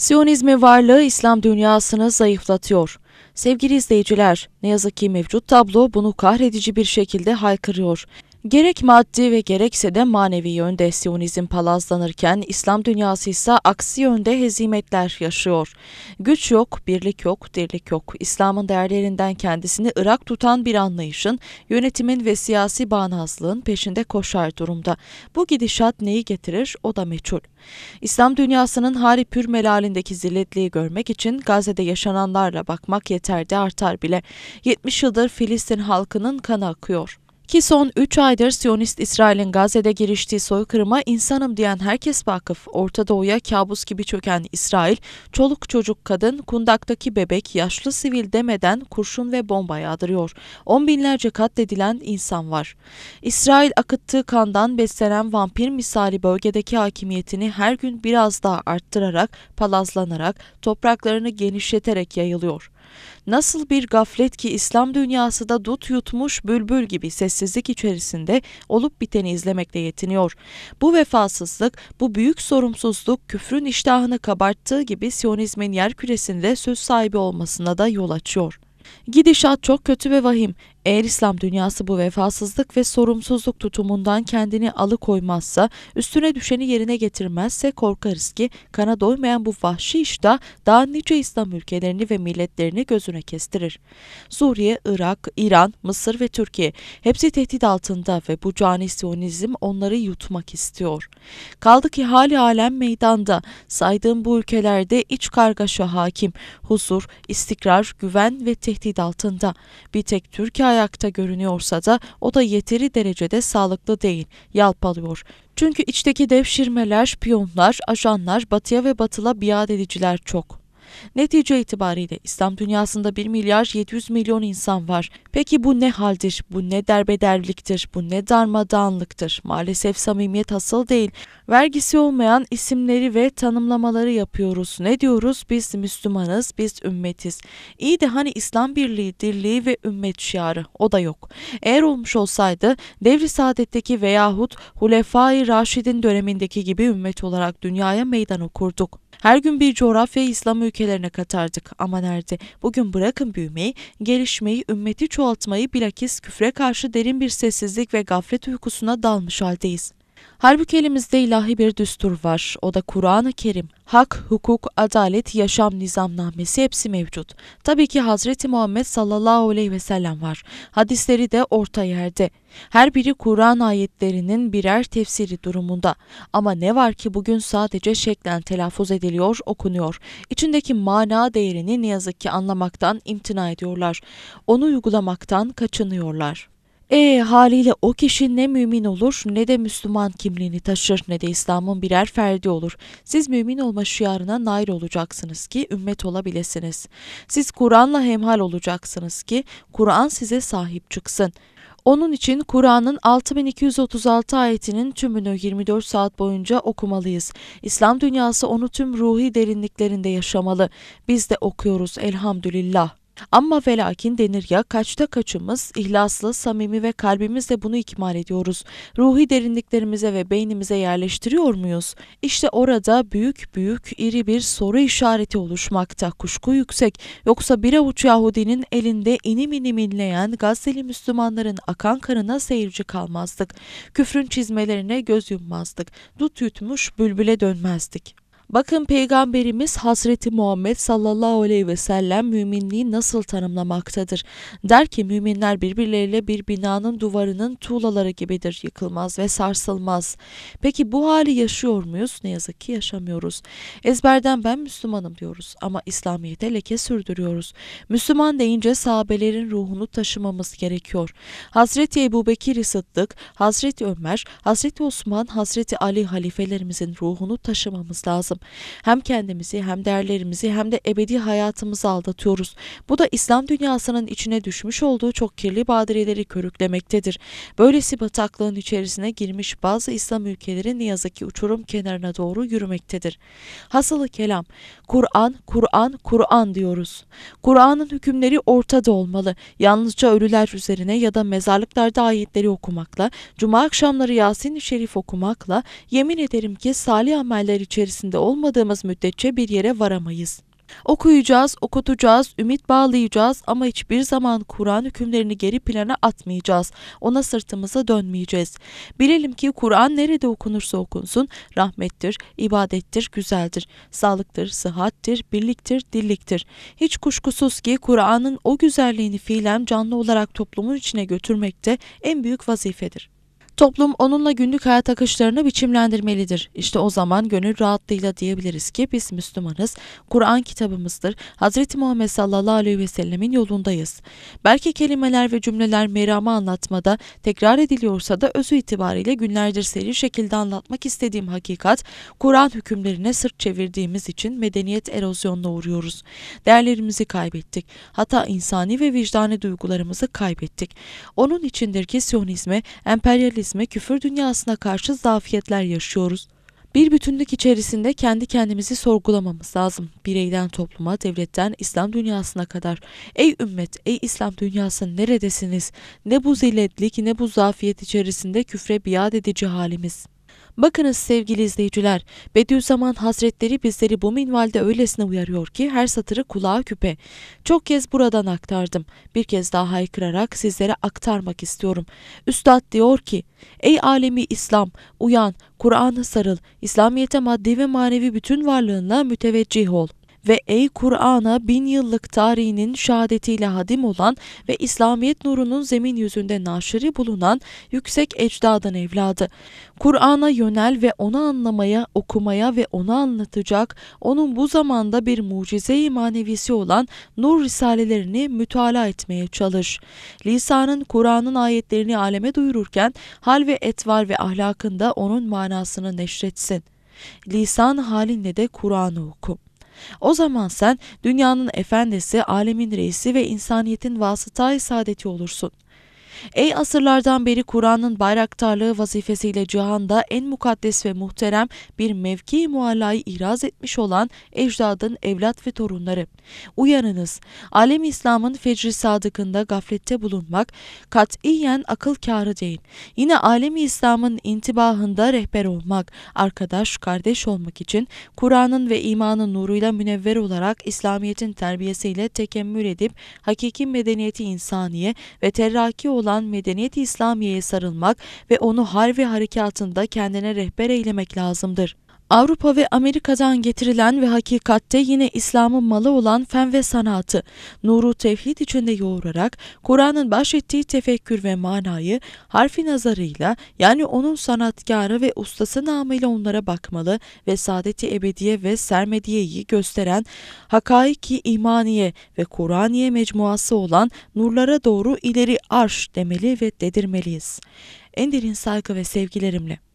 Siyonizmin varlığı İslam dünyasını zayıflatıyor. Sevgili izleyiciler, ne yazık ki mevcut tablo bunu kahredici bir şekilde haykırıyor. Gerek maddi ve gerekse de manevi yönde Siyonizm palazlanırken İslam dünyası ise aksi yönde hezimetler yaşıyor. Güç yok, birlik yok, dirlik yok. İslam'ın değerlerinden kendisini ırak tutan bir anlayışın, yönetimin ve siyasi bağnazlığın peşinde koşar durumda. Bu gidişat neyi getirir o da meçhul. İslam dünyasının hali pür melalindeki zilletliği görmek için Gazze'de yaşananlarla bakmak yeter de artar bile. 70 yıldır Filistin halkının kanı akıyor. Ki son 3 aydır Siyonist İsrail'in Gazze'de giriştiği soykırıma insanım diyen herkes vakıf. Orta Doğu'ya kabus gibi çöken İsrail, çoluk çocuk kadın, kundaktaki bebek, yaşlı sivil demeden kurşun ve bomba yağdırıyor. On binlerce katledilen insan var. İsrail akıttığı kandan beslenen vampir misali bölgedeki hakimiyetini her gün biraz daha arttırarak, palazlanarak, topraklarını genişleterek yayılıyor. Nasıl bir gaflet ki İslam dünyası da dut yutmuş bülbül gibi sessizlik içerisinde olup biteni izlemekle yetiniyor. Bu vefasızlık, bu büyük sorumsuzluk küfrün iştahını kabarttığı gibi Siyonizmin yerküresinde söz sahibi olmasına da yol açıyor. Gidişat çok kötü ve vahim. Eğer İslam dünyası bu vefasızlık ve sorumsuzluk tutumundan kendini alıkoymazsa, üstüne düşeni yerine getirmezse korkarız ki kana doymayan bu vahşi iştah daha nice İslam ülkelerini ve milletlerini gözüne kestirir. Suriye, Irak, İran, Mısır ve Türkiye hepsi tehdit altında ve bu cani Siyonizm onları yutmak istiyor. Kaldı ki hali alem meydanda, saydığım bu ülkelerde iç kargaşa hakim, huzur, istikrar, güven ve tehdit altında. Bir tek Türkiye ayakta görünüyorsa da o da yeteri derecede sağlıklı değil, yalpalıyor. Çünkü içteki devşirmeler, piyonlar, ajanlar, batıya ve batıla biat ediciler çok. Netice itibariyle İslam dünyasında 1 milyar 700 milyon insan var. Peki bu ne haldir, bu ne derbederliktir, bu ne darmadağınlıktır? Maalesef samimiyet asıl değil. Vergisi olmayan isimleri ve tanımlamaları yapıyoruz. Ne diyoruz? Biz Müslümanız, biz ümmetiz. İyi de hani İslam birliği, dirliği ve ümmet şiarı? O da yok. Eğer olmuş olsaydı Devri Saadet'teki veyahut Hulefai Raşid'in dönemindeki gibi ümmet olarak dünyaya meydan okurduk. Her gün bir coğrafyayı İslam ülkelerine katardık ama nerede? Bugün bırakın büyümeyi, gelişmeyi, ümmeti çoğaltmayı bilakis küfre karşı derin bir sessizlik ve gaflet uykusuna dalmış haldeyiz. Halbuki elimizde ilahi bir düstur var. O da Kur'an-ı Kerim. Hak, hukuk, adalet, yaşam nizamnamesi hepsi mevcut. Tabii ki Hazreti Muhammed sallallahu aleyhi ve sellem var. Hadisleri de orta yerde. Her biri Kur'an ayetlerinin birer tefsiri durumunda. Ama ne var ki bugün sadece şeklen telaffuz ediliyor, okunuyor. İçindeki mana değerini ne yazık ki anlamaktan imtina ediyorlar. Onu uygulamaktan kaçınıyorlar. Haliyle o kişi ne mümin olur ne de Müslüman kimliğini taşır ne de İslam'ın birer ferdi olur. Siz mümin olma şiarına nail olacaksınız ki ümmet olabilirsiniz. Siz Kur'an'la hemhal olacaksınız ki Kur'an size sahip çıksın. Onun için Kur'an'ın 6236 ayetinin tümünü 24 saat boyunca okumalıyız. İslam dünyası onu tüm ruhi derinliklerinde yaşamalı. Biz de okuyoruz elhamdülillah. Ama ve lakin denir ya kaçta kaçımız ihlaslı, samimi ve kalbimizle bunu ikmal ediyoruz. Ruhi derinliklerimize ve beynimize yerleştiriyor muyuz? İşte orada büyük büyük iri bir soru işareti oluşmakta. Kuşku yüksek. Yoksa bir avuç Yahudinin elinde inim inim inleyen Gazze'li Müslümanların akan kanına seyirci kalmazdık. Küfrün çizmelerine göz yummazdık. Dut yutmuş bülbüle dönmezdik. Bakın Peygamberimiz Hazreti Muhammed sallallahu aleyhi ve sellem müminliği nasıl tanımlamaktadır. Der ki müminler birbirleriyle bir binanın duvarının tuğlaları gibidir, yıkılmaz ve sarsılmaz. Peki bu hali yaşıyor muyuz? Ne yazık ki yaşamıyoruz. Ezberden ben Müslümanım diyoruz ama İslamiyet'e leke sürdürüyoruz. Müslüman deyince sahabelerin ruhunu taşımamız gerekiyor. Hazreti Ebubekir Sıddık, Hazreti Ömer, Hazreti Osman, Hazreti Ali halifelerimizin ruhunu taşımamız lazım. Hem kendimizi hem değerlerimizi hem de ebedi hayatımızı aldatıyoruz. Bu da İslam dünyasının içine düşmüş olduğu çok kirli badireleri körüklemektedir. Böylesi bataklığın içerisine girmiş bazı İslam ülkeleri ne yazık ki uçurum kenarına doğru yürümektedir. Hasılı kelam, Kur'an, Kur'an, Kur'an diyoruz. Kur'an'ın hükümleri ortada olmalı. Yalnızca ölüler üzerine ya da mezarlıklarda ayetleri okumakla, cuma akşamları Yasin-i Şerif okumakla, yemin ederim ki salih ameller içerisinde olmadığımız müddetçe bir yere varamayız. Okuyacağız, okutacağız, ümit bağlayacağız ama hiçbir zaman Kur'an hükümlerini geri plana atmayacağız. Ona sırtımıza dönmeyeceğiz. Bilelim ki Kur'an nerede okunursa okunsun rahmettir, ibadettir, güzeldir, sağlıktır, sıhhattir, birliktir, dirliktir. Hiç kuşkusuz ki Kur'an'ın o güzelliğini fiilen canlı olarak toplumun içine götürmekte en büyük vazifedir. Toplum onunla günlük hayat akışlarını biçimlendirmelidir. İşte o zaman gönül rahatlığıyla diyebiliriz ki biz Müslümanız, Kur'an kitabımızdır, Hz. Muhammed sallallahu aleyhi ve sellemin yolundayız. Belki kelimeler ve cümleler meramı anlatmada tekrar ediliyorsa da özü itibariyle günlerdir seri şekilde anlatmak istediğim hakikat, Kur'an hükümlerine sırt çevirdiğimiz için medeniyet erozyonuna uğruyoruz. Değerlerimizi kaybettik. Hatta insani ve vicdani duygularımızı kaybettik. Onun içindir ki Siyonizme, emperyalizme, küfür dünyasına karşı zafiyetler yaşıyoruz. Bir bütünlük içerisinde kendi kendimizi sorgulamamız lazım. Bireyden topluma, devletten İslam dünyasına kadar. Ey ümmet, ey İslam dünyası neredesiniz? Ne bu zilletlik, ne bu zafiyet içerisinde küfre biat edici halimiz. Bakınız sevgili izleyiciler, Bediüzzaman Hazretleri bizleri bu minvalde öylesine uyarıyor ki her satırı kulağa küpe. Çok kez buradan aktardım. Bir kez daha haykırarak sizlere aktarmak istiyorum. Üstad diyor ki, ey alemi İslam, uyan, Kur'an'a sarıl, İslamiyet'e maddi ve manevi bütün varlığınla müteveccih ol. Ve ey Kur'an'a 1000 yıllık tarihinin şehadetiyle hadim olan ve İslamiyet nurunun zemin yüzünde naşiri bulunan yüksek ecdadın evladı. Kur'an'a yönel ve onu anlamaya, okumaya ve onu anlatacak, onun bu zamanda bir mucize-i manevisi olan nur risalelerini mütalaa etmeye çalış. Lisanın Kur'an'ın ayetlerini aleme duyururken hal ve etvar ve ahlakında onun manasını neşretsin. Lisan halinle de Kur'an'ı oku. O zaman sen dünyanın efendisi, alemin reisi ve insaniyetin vasıtayı saadeti olursun. Ey asırlardan beri Kur'an'ın bayraktarlığı vazifesiyle cihanda en mukaddes ve muhterem bir mevki muallayı ihraz etmiş olan ecdadın evlat ve torunları. Uyanınız, alem İslam'ın fecri sadıkında gaflette bulunmak katiyen akıl kârı değil. Yine alem İslam'ın intibahında rehber olmak, arkadaş, kardeş olmak için Kur'an'ın ve imanın nuruyla münevver olarak İslamiyet'in terbiyesiyle tekemmül edip hakiki medeniyeti insaniye ve terraki olan medeniyet-i İslamiye'ye sarılmak ve onu hal ve harekatında kendine rehber eylemek lazımdır. Avrupa ve Amerika'dan getirilen ve hakikatte yine İslam'ın malı olan fen ve sanatı, nuru tevhid içinde yoğurarak Kur'an'ın bahşettiği tefekkür ve manayı harfi nazarıyla yani onun sanatkarı ve ustası namıyla onlara bakmalı ve saadet-i ebediye ve sermediyeyi gösteren hakaiki imaniye ve Kur'aniye mecmuası olan nurlara doğru ileri arş demeli ve dedirmeliyiz. En derin saygı ve sevgilerimle.